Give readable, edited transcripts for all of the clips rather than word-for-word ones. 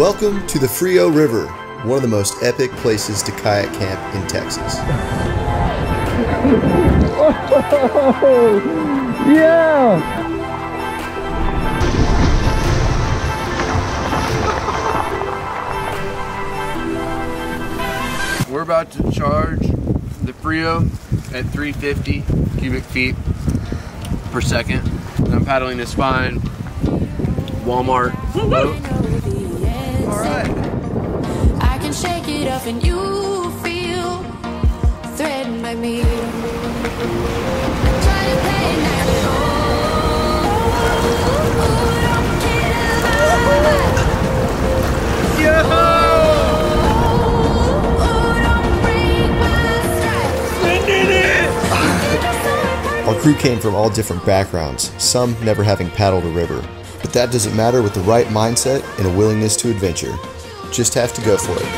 Welcome to the Frio River, one of the most epic places to kayak camp in Texas. Oh, yeah! We're about to charge the Frio at 350 cubic feet per second. And I'm paddling this fine Walmart boat. All right. I can shake it off and you feel threatened by me. Try to play it nice. Our crew came from all different backgrounds, some never having paddled a river. But that doesn't matter with the right mindset and a willingness to adventure. Just have to go for it.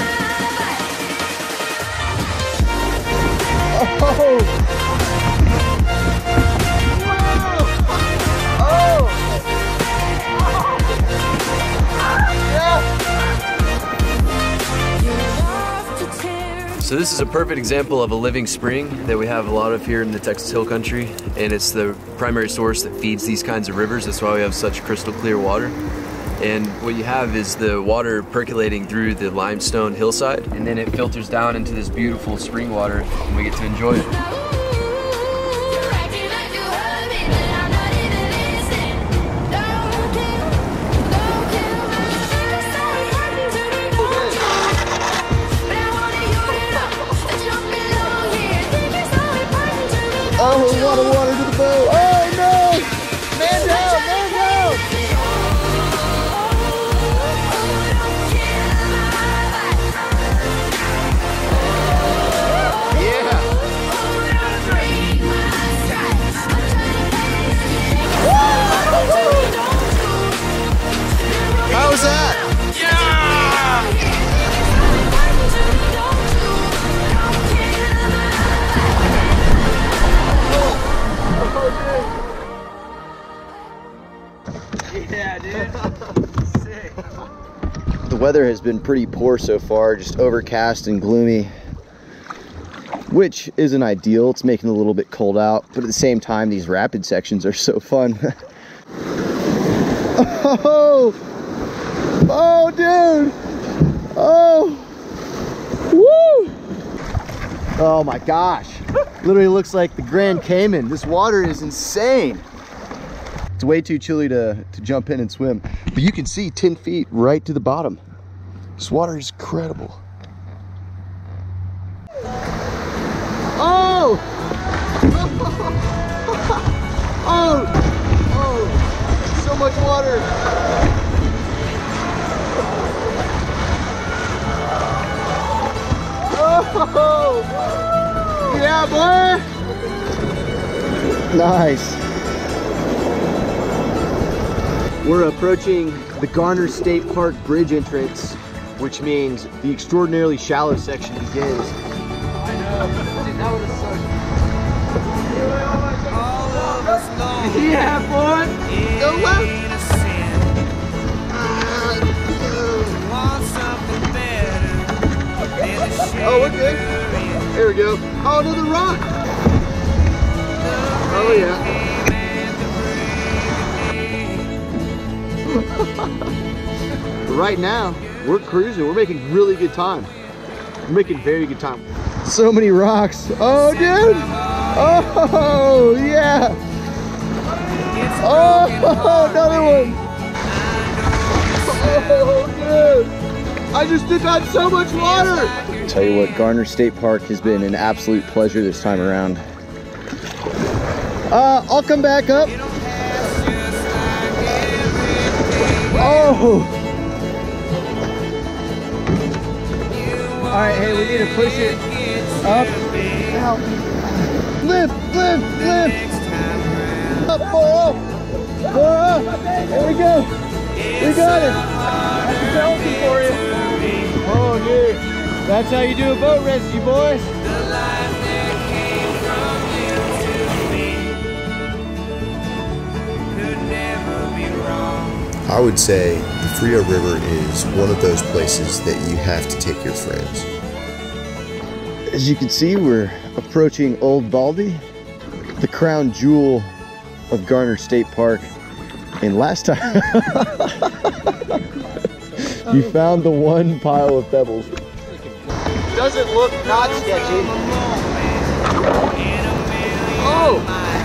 So this is a perfect example of a living spring that we have a lot of here in the Texas Hill Country, and it's the primary source that feeds these kinds of rivers. That's why we have such crystal clear water. And what you have is the water percolating through the limestone hillside, and then it filters down into this beautiful spring water, and we get to enjoy it. Oh, a lot of water to the boat. Oh no! Man down, man down! Yeah! How was that? Yeah, dude. Sick. The weather has been pretty poor so far, just overcast and gloomy, which isn't ideal. It's making it a little bit cold out, but at the same time, these rapid sections are so fun. Oh! Oh, dude! Oh! Woo! Oh my gosh! Literally looks like the Grand Cayman. This water is insane. It's way too chilly to jump in and swim, but you can see 10 feet right to the bottom. This water is incredible. Oh! Oh! Oh! So much water! Oh! Yeah, boy! Nice. We're approaching the Garner State Park Bridge entrance, which means the extraordinarily shallow section begins. I know. Dude, that was so... Yeah, boy! Go left! Oh, we're good. There we go. Oh, another rock! Oh, yeah. Right now, we're cruising. We're making really good time. We're making very good time. So many rocks. Oh, dude! Oh, yeah! Oh, another one! Oh, dude! I just took on so much water! Tell you what, Garner State Park has been an absolute pleasure this time around. I'll come back up. Oh! Alright, hey, we need to push it up, out. Lift, lift, lift! Up, more up! More up! There we go! We got it! That's healthy for you! Oh, dude! That's how you do a boat rescue, boys! I would say the Frio River is one of those places that you have to take your friends. As you can see, we're approaching Old Baldy, the crown jewel of Garner State Park. And last time, you found the one pile of pebbles. Doesn't look not sketchy. Oh!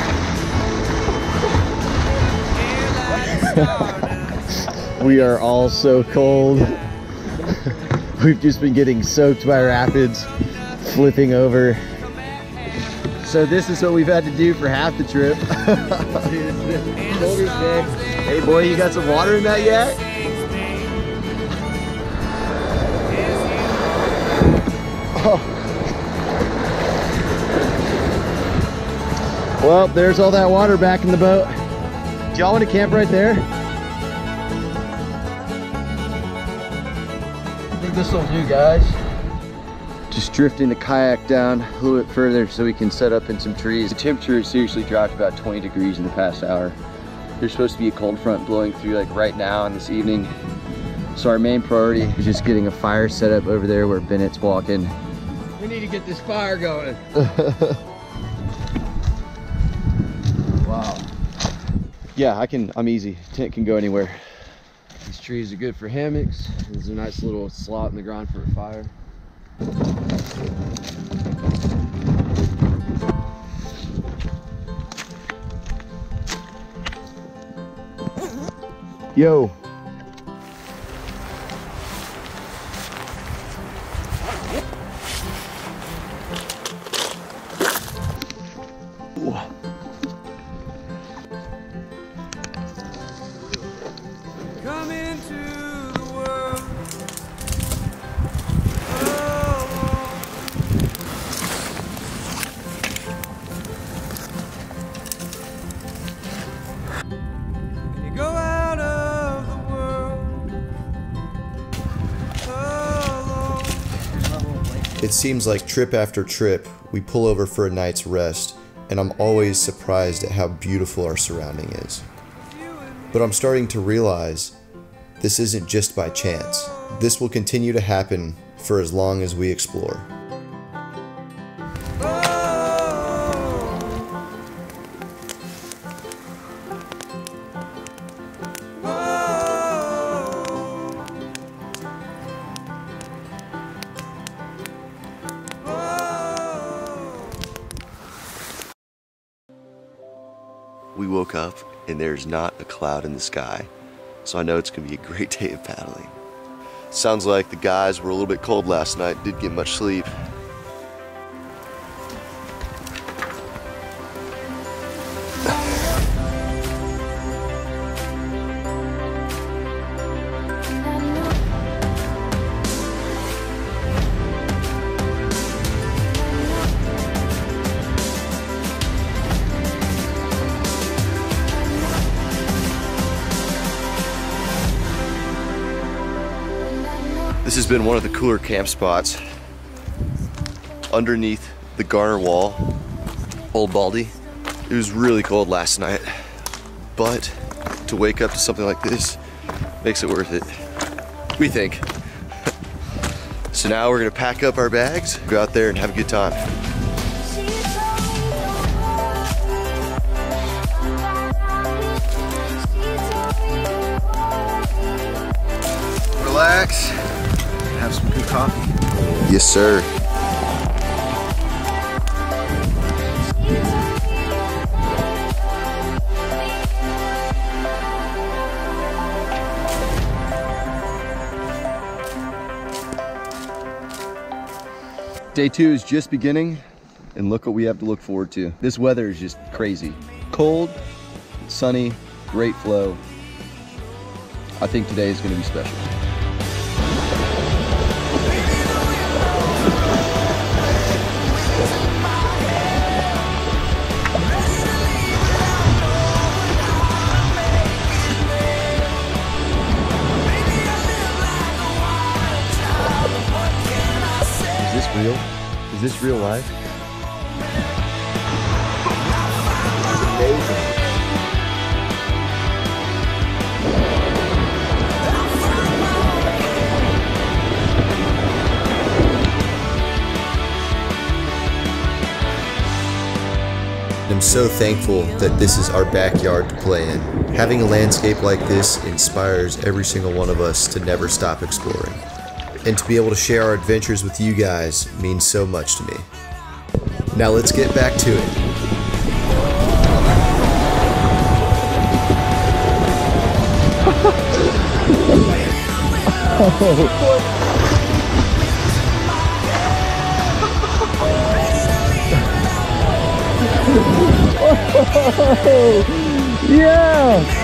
We are all so cold. We've just been getting soaked by rapids, flipping over. So this is what we've had to do for half the trip. Shoulders fixed. Hey boy, you got some water in that yet? Oh. Well, there's all that water back in the boat. Do y'all want to camp right there? I think this will do, guys. Just drifting the kayak down a little bit further so we can set up in some trees. The temperature has seriously dropped about 20 degrees in the past hour. There's supposed to be a cold front blowing through like right now and this evening. So our main priority is just getting a fire set up over there where Bennett's walking. We need to get this fire going. Wow. Yeah, I'm easy. Tent can go anywhere. These trees are good for hammocks. There's a nice little slot in the ground for a fire. Yo. Come into the world. And you go out of the world alone. It seems like trip after trip, we pull over for a night's rest, and I'm always surprised at how beautiful our surrounding is. But I'm starting to realize this isn't just by chance. This will continue to happen for as long as we explore. We woke up and there's not a cloud in the sky, so I know it's gonna be a great day of paddling. Sounds like the guys were a little bit cold last night, didn't get much sleep. This has been one of the cooler camp spots underneath the Garner Wall, Old Baldy. It was really cold last night, but to wake up to something like this makes it worth it, we think. So now we're gonna pack up our bags, go out there and have a good time. Relax. Have some good coffee. Yes, sir. Day 2 is just beginning, and look what we have to look forward to. This weather is just crazy. Cold, sunny, great flow. I think today is going to be special. Real? Is this real life? This is amazing. I'm so thankful that this is our backyard to play in. Having a landscape like this inspires every single one of us to never stop exploring. And to be able to share our adventures with you guys means so much to me. Now let's get back to it. Yeah!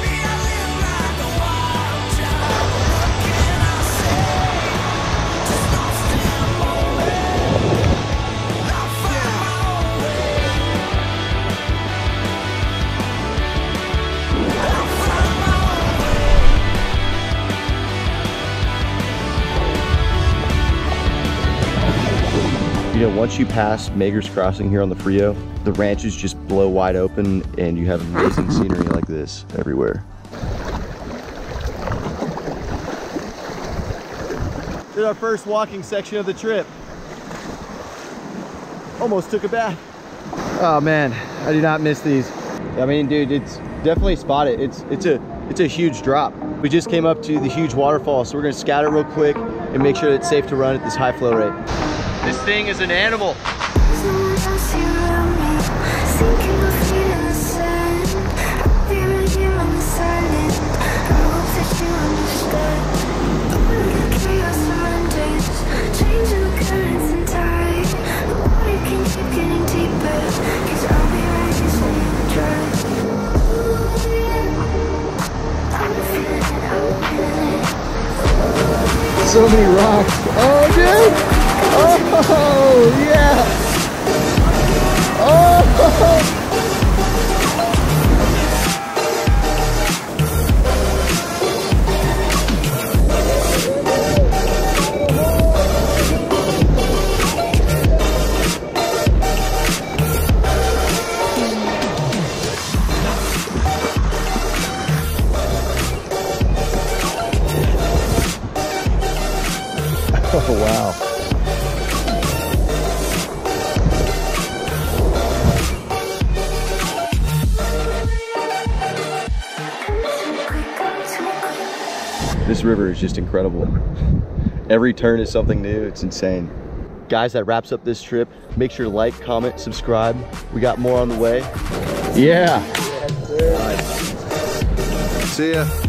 You know, once you pass Mager's Crossing here on the Frio, the ranches just blow wide open and you have amazing scenery like this everywhere. This is our first walking section of the trip. Almost took a bath. Oh man, I do not miss these. I mean, dude, it's definitely spotted. It's a huge drop. We just came up to the huge waterfall, so we're gonna scatter real quick and make sure it's safe to run at this high flow rate. This thing is an animal. So many rocks. Oh, dude! Oh, yeah! Oh! Oh, wow. This river is just incredible. Every turn is something new. It's insane. Guys, that wraps up this trip. Make sure to like, comment, subscribe. We got more on the way. Yeah. Nice. See ya.